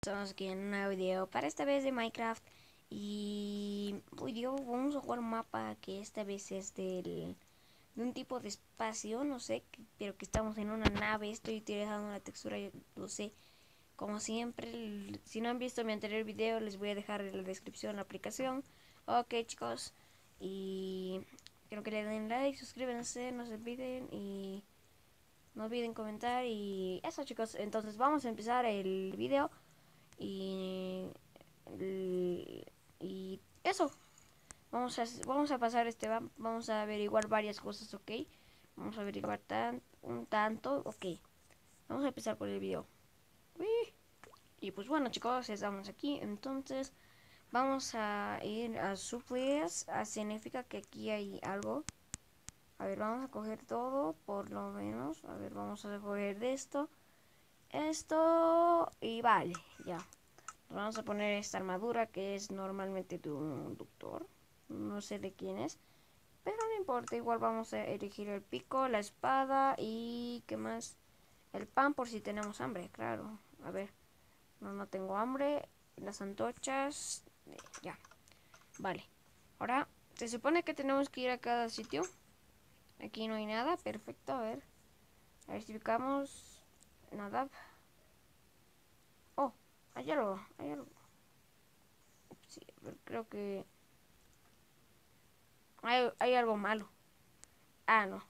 Estamos aquí en un nuevo video, para esta vez de Minecraft. Y hoy vamos a jugar un mapa que esta vez es de un tipo de espacio, no sé, pero que estamos en una nave. Estoy utilizando la textura, yo lo sé, como siempre. Si no han visto mi anterior video, les voy a dejar en la descripción la aplicación. Ok, chicos, y quiero que le den like, suscríbanse, no se olviden y no olviden comentar. Y eso, chicos, entonces vamos a empezar el video. Y, y eso, vamos a pasar vamos a averiguar varias cosas, ok. Vamos a averiguar un tanto, ok. Vamos a empezar por el video. Uy. Y pues bueno, chicos, estamos aquí. Entonces vamos a ir a supplies. Significa que aquí hay algo. A ver, vamos a coger todo, por lo menos. A ver, vamos a coger de esto y vale, ya. Vamos a poner esta armadura que es normalmente de un doctor. No sé de quién es, pero no importa. Igual vamos a elegir el pico, la espada y ¿qué más? El pan por si tenemos hambre, claro. A ver, no tengo hambre. Las antorchas, ya. Vale. Ahora, se supone que tenemos que ir a cada sitio. Aquí no hay nada, perfecto. A ver si ubicamos nada. Oh, hay algo. Sí, a ver, creo que hay algo malo. Ah, no.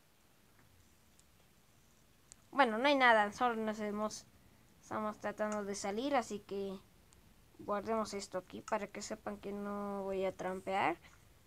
Bueno, no hay nada, solo estamos tratando de salir, así que guardemos esto aquí para que sepan que no voy a trampear.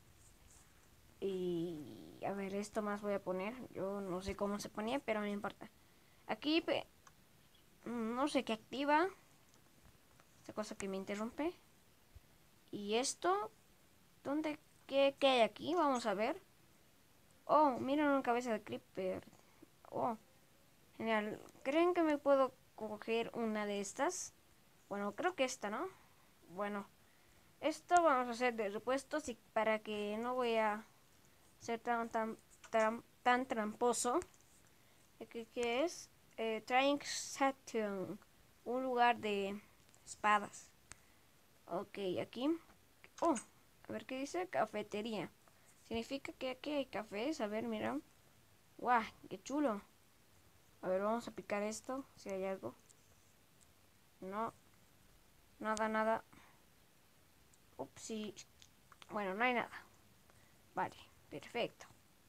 Y a ver, esto más voy a poner. Yo no sé cómo se ponía, pero no importa. Aquí no sé qué activa. Esta cosa que me interrumpe. Y esto, ¿dónde? ¿Qué hay aquí? Vamos a ver. Oh, miren una cabeza de creeper. Oh, genial. ¿Creen que me puedo coger una de estas? Bueno, creo que esta, ¿no? Bueno, esto vamos a hacer de repuestos y para que no voy a ser tan tramposo. ¿Qué es? Trying Saturn, un lugar de espadas. Ok, aquí. Oh, a ver qué dice. Cafetería. Significa que aquí hay cafés. A ver, mira. Guau, qué chulo. A ver, vamos a picar esto. Si hay algo. No, nada. Upsi. Bueno, no hay nada. Vale, perfecto.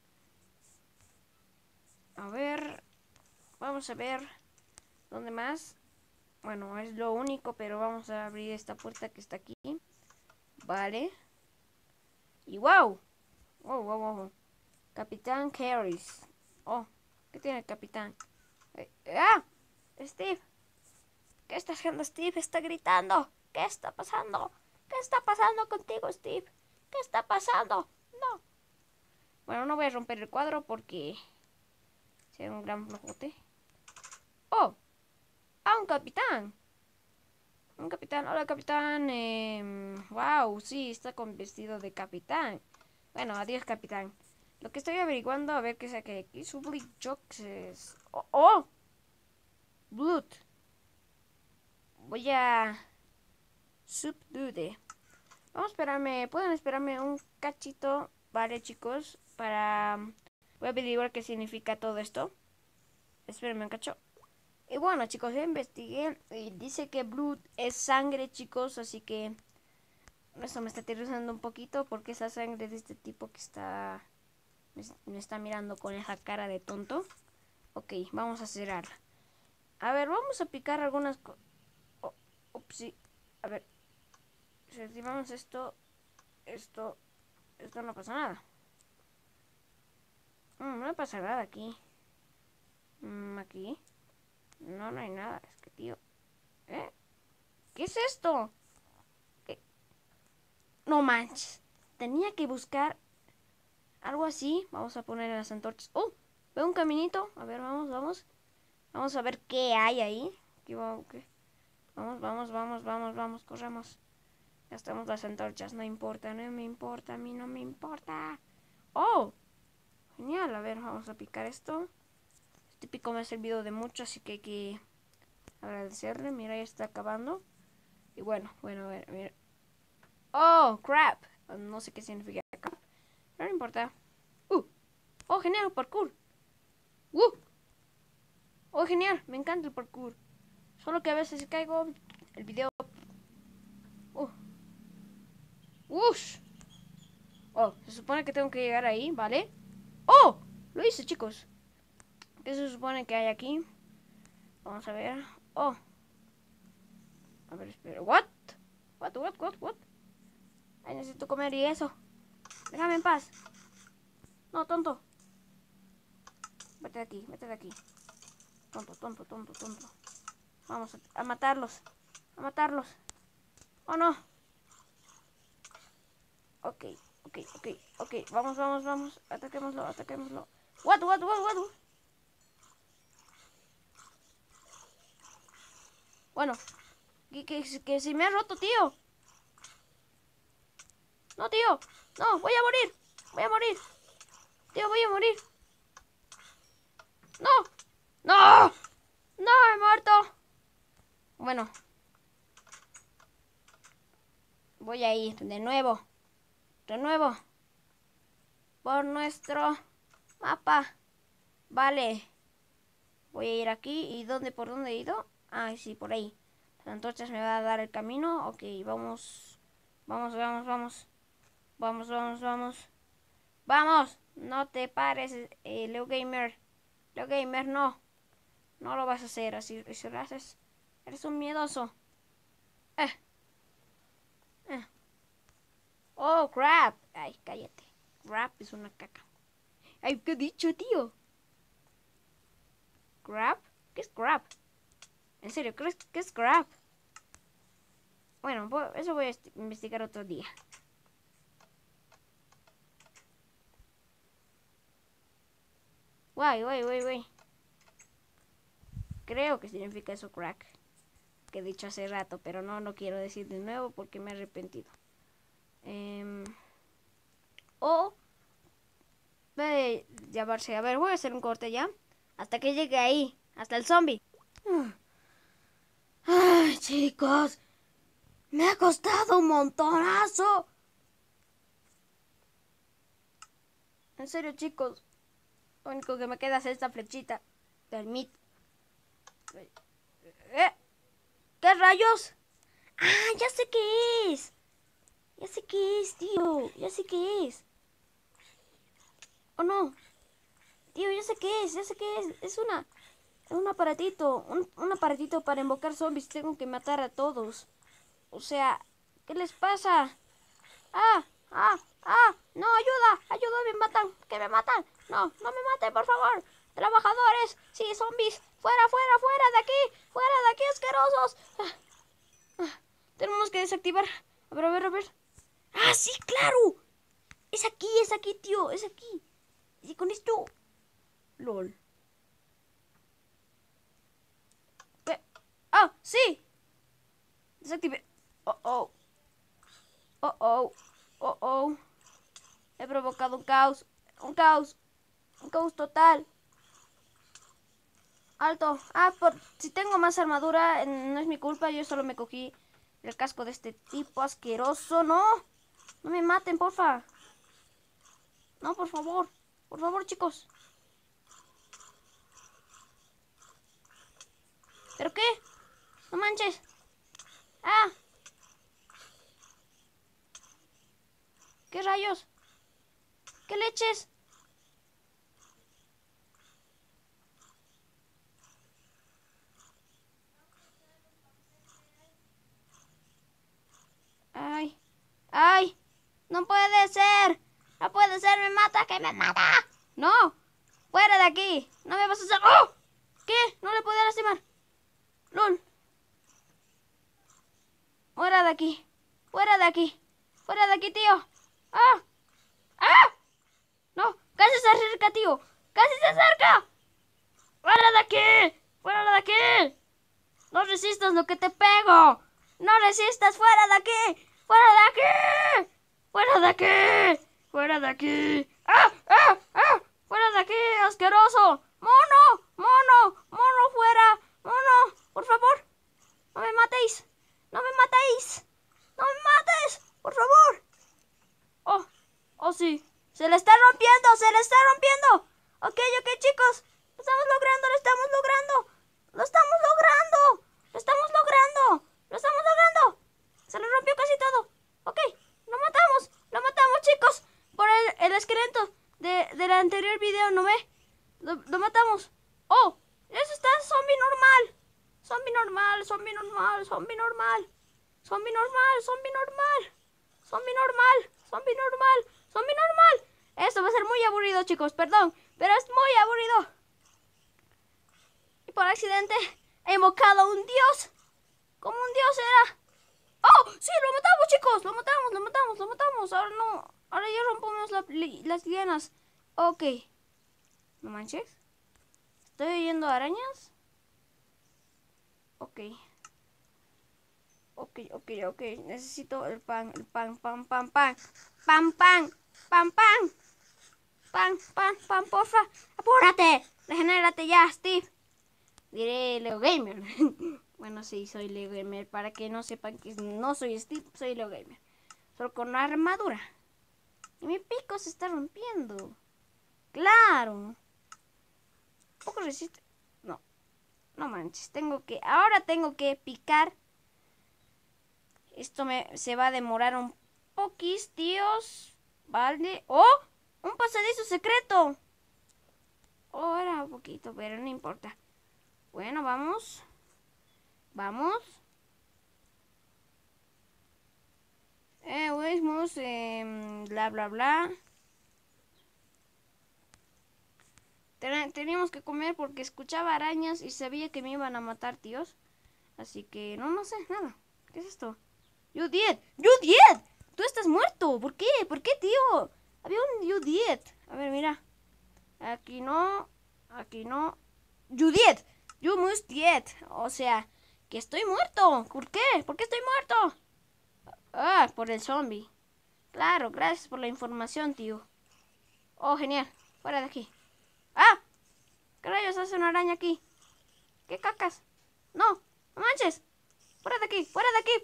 A ver, vamos a ver dónde más. Bueno, es lo único, pero vamos a abrir esta puerta que está aquí. Vale. Y wow. Capitán Harris. Oh, ¿qué tiene el capitán? ¡Ah! Steve, ¿qué está haciendo Steve? Está gritando. ¿Qué está pasando? ¿Qué está pasando contigo, Steve? ¿Qué está pasando? No. Bueno, no voy a romper el cuadro porque será un gran flojote. Oh, un capitán. Un capitán, hola capitán. Wow, sí, está con vestido de capitán. Bueno, adiós capitán. Lo que estoy averiguando, a ver qué saqué aquí. Subli Jokes. Oh, Blood. Voy a subdude. Vamos a esperarme, pueden esperarme un cachito, vale chicos, para... Voy a averiguar qué significa todo esto. Espérenme un cacho. Y bueno chicos, yo investigué y dice que blood es sangre chicos, así que... Eso me está aterrorizando un poquito porque esa sangre de este tipo que está... Me está mirando con esa cara de tonto. Ok, vamos a cerrarla. A ver, vamos a picar algunas cosas. Oh, sí. A ver, si activamos esto no pasa nada. No pasa nada aquí. Aquí. No hay nada. Es que, tío. ¿Eh? ¿Qué es esto? ¿Qué? No manches. Tenía que buscar algo así. Vamos a poner las antorchas. ¡Oh! Veo un caminito. A ver, vamos. Vamos a ver qué hay ahí. Vamos, corremos. Gastamos las antorchas, no importa, no me importa, a mí no me importa. ¡Oh! Genial, a ver, vamos a picar esto. Este pico me ha servido de mucho, así que hay que agradecerle. Mira, ya está acabando. Y bueno, a ver, mira. Oh, crap. No sé qué significa acá. Pero no importa. Oh, genial, parkour. Oh, genial, me encanta el parkour. Solo que a veces caigo. El video. Ush. Oh, se supone que tengo que llegar ahí, ¿vale? ¡Oh! Lo hice, chicos. ¿Qué se supone que hay aquí? Vamos a ver. Oh. A ver, espera. ¿What? What? Ay, necesito comer y eso. Déjame en paz. No, tonto. Vete de aquí. Tonto. Vamos a matarlos. Oh, no. Ok. Vamos. Ataquémoslo. What? Bueno. Que se me ha roto, tío. No, tío. No, voy a morir. Tío, voy a morir. No, he muerto. Bueno. Voy a ir de nuevo. Por nuestro mapa. Vale. Voy a ir aquí. ¿Y por dónde he ido? Ah, sí, por ahí. Entonces me va a dar el camino. Ok, vamos. Vamos. No te pares, Leo Gamer. No. No lo vas a hacer. Así lo haces. Eres un miedoso. Oh, crap. Ay, cállate. Crap es una caca. Ay, ¿qué he dicho, tío? ¿Crap? ¿Qué es crap? En serio, ¿qué es crap? Bueno, eso voy a investigar otro día. Guay. Creo que significa eso crack. Que he dicho hace rato, pero no quiero decir de nuevo porque me he arrepentido. O puede llamarse. A ver, voy a hacer un corte ya. Hasta que llegue ahí. Hasta el zombie. Ay, chicos. Me ha costado un montonazo. En serio, chicos. Lo único que me queda es esta flechita. Permite. ¿Qué rayos? Ah, ya sé qué es. Tío. Ya sé qué es. Oh, no. Tío, ya sé qué es. Es un aparatito. Un aparatito para invocar zombies. Tengo que matar a todos. O sea, ¿qué les pasa? No, ayuda, que me matan. No me maten, por favor. Trabajadores, sí, zombies, fuera de aquí, asquerosos. Tenemos que desactivar. A ver. Ah, sí, claro. Es aquí, tío, es aquí. Y con esto, lol. Ah, sí. Desactivé. Oh. He provocado un caos total. Alto. Si tengo más armadura, no es mi culpa. Yo solo me cogí el casco de este tipo asqueroso. No me maten, porfa. No, por favor, chicos. ¿Pero qué? No manches. ¿Qué rayos? ¿Qué leches? Ay, no puede ser, me mata, que me mata. No, fuera de aquí, no me vas a hacer. ¡Oh! ¿Qué? No le puedo lastimar. LOL. Fuera de aquí, tío. No, casi se acerca, tío. Casi se acerca. Fuera de aquí. No resistas lo que te pego. No resistas, fuera de aquí. Fuera de aquí. Fuera de aquí, asqueroso. Mono, fuera. por favor. No me matéis. No me matéis. No me mates, por favor. Oh, sí. Se le está rompiendo, se le está rompiendo. Ok, chicos. Lo estamos logrando, lo estamos logrando. Lo estamos logrando. Lo estamos logrando. Lo estamos logrando. Se le rompió casi todo. Ok, lo matamos, chicos. Por el esqueleto del anterior video, ¿no ve? Lo matamos. Oh, eso está zombie normal. Zombie normal, zombie normal, zombie normal. Zombie normal, zombie normal. Zombie normal, zombie normal, zombie normal. Esto va a ser muy aburrido, chicos, perdón, pero es muy aburrido. Y por accidente he invocado a un dios. Como un dios era. ¡Oh! Sí, lo matamos, chicos. Lo matamos. Ahora no. Ahora ya rompemos las lianas. Ok. No manches. ¿Estoy oyendo arañas? Ok. Necesito el pan. Pan, porfa. ¡Apúrate! Regenérate ya, Steve. Diré Leo Gamer. Bueno, sí, soy Leo Gamer. Para que no sepan que no soy Steve, soy Leo Gamer. Solo con una armadura. Y mi pico se está rompiendo. ¡Claro! Poco resiste. No manches. Ahora tengo que picar. Esto se va a demorar un poquis, tíos. Vale. ¡Oh! ¡Un pasadizo secreto! Oh, era un poquito, pero no importa. Bueno, vamos. Bla, bla, bla. Teníamos que comer porque escuchaba arañas y sabía que me iban a matar, tíos. Así que no sé nada. ¿Qué es esto? ¡Judith! ¡Tú estás muerto! ¿Por qué? ¿Por qué, tío? Había un Judith. A ver, mira. Aquí no. Judith, you must dead. O sea, que estoy muerto. ¿Por qué? ¿Por qué estoy muerto? Ah, por el zombie. Claro, gracias por la información, tío. Oh, genial. Fuera de aquí. ¡Ah! ¿Qué rayos hace una araña aquí? ¿Qué cacas? No manches. Fuera de aquí.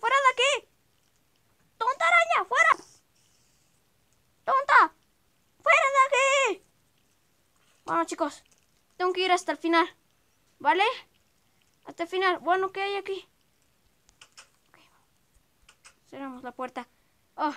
¡Tonta araña! ¡Fuera! ¡Tonta! ¡Fuera de aquí! Bueno, chicos, tengo que ir hasta el final. ¿Vale? Hasta el final. Bueno, ¿qué hay aquí? Okay. Cerramos la puerta. Oh.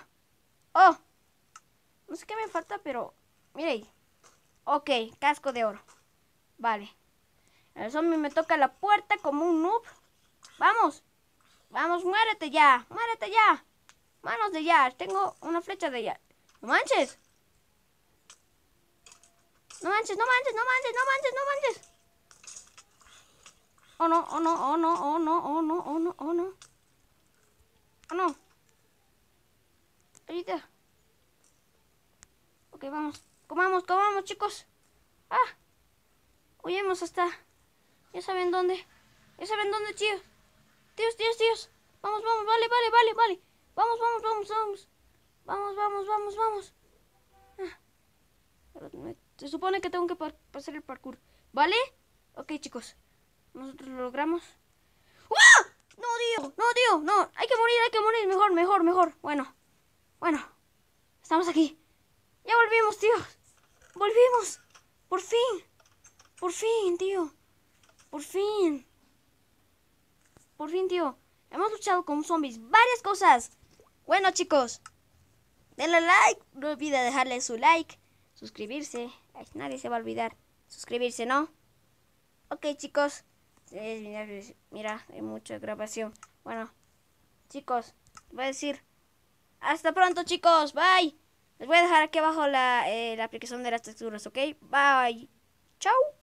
No sé qué me falta, pero... Mire ahí. Ok, casco de oro. Vale. El zombie me toca la puerta como un noob. ¡Vamos! Muérete ya. Manos de ya. Tengo una flecha de ya. ¡No manches! ¡No manches! Oh no. Ahorita. Ok, vamos. Comamos, chicos. Huyemos hasta... Ya saben dónde, tíos. Tíos. Vamos. Vale. Vamos. Se supone que tengo que pasar el parkour. ¿Vale? Ok, chicos. Nosotros lo logramos. ¡Ah! No, tío. No. Hay que morir. Mejor. Bueno. Estamos aquí. Ya volvimos, tío. Por fin, tío. Por fin, tío. Hemos luchado con zombies. Varias cosas. Bueno, chicos. Denle like. No olviden dejarle su like. Suscribirse. Ay, nadie se va a olvidar. Suscribirse, ¿no? Ok, chicos. Mira, hay mucha grabación. Bueno, chicos. Voy a decir. Hasta pronto, chicos. Bye. Les voy a dejar aquí abajo la aplicación de las texturas, ¿ok? Bye. Chao.